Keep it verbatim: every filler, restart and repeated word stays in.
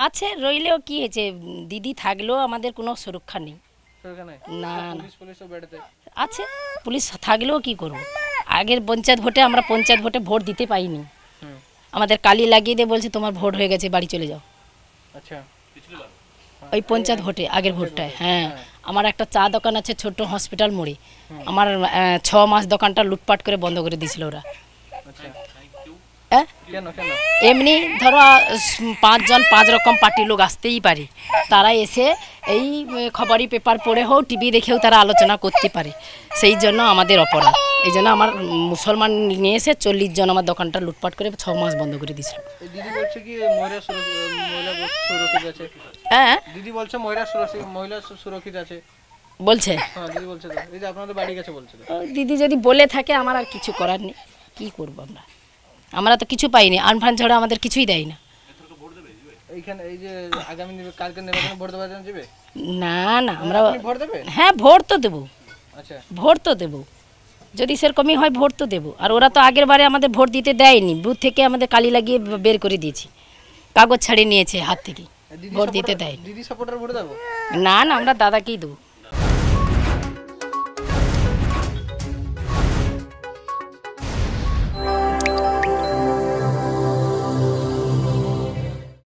আছে রইলেও কি হয়েছে, দিদি থাকলেও আমাদের কোনো সুরক্ষা নেই। না না আছে, পুলিশ থাকলেও কি করব। আগের পঞ্চায়েত ভোটে আমরা পঞ্চায়েত ভোটে ভোট দিতে পাইনি, আমাদের কালি লাগিয়ে দিয়ে বলছে তোমার ভোট হয়ে গেছে বাড়ি চলে যাও। আচ্ছা, ওই পঞ্চায়েত ভোটে আগের ভোটটায়। হ্যাঁ, আমার একটা চা দোকান আছে ছোট হসপিটাল মোড়ে, আমার ছ মাস দোকানটা লুটপাট করে বন্ধ করে দিয়েছিল ওরা। এমনি ধরো পাঁচজন পাঁচ রকম পার্টির লোক আসতেই পারে, তারা এসে এই খবরই পেপার পড়ে হোক টিভি দেখেও তারা আলোচনা করতে পারে, সেই জন্য আমাদের অপরাধ। এই জন্য আমার মুসলমান নিয়ে এসে চল্লিশ জন আমার দোকানটা লুটপাট করে ছ মাস বন্ধ করে দিয়েছিল। হ্যাঁ দিদি বলছে মহিলা সুরক্ষিত আছে বলছে। দিদি যদি বলে থাকে আমার আর কিছু করার নেই, কি করবো আমরা, আমরা তো কিছু পাইনি, আনফান ছাড়া আমাদের কিছুই দেয় না। না না আমরা হ্যাঁ ভোট তো দেবো, ভোট তো দেবো, যদি সেরকমই হয় ভোট তো দেবো। আর ওরা তো আগের বারে আমাদের ভোট দিতে দেয়নি, বুথ থেকে আমাদের কালি লাগিয়ে বের করে দিয়েছি, কাগজ ছাড়িয়ে নিয়েছে হাত থেকে, ভোট দিতে দেয়নি। না না আমরা দাদাকেই দেবো।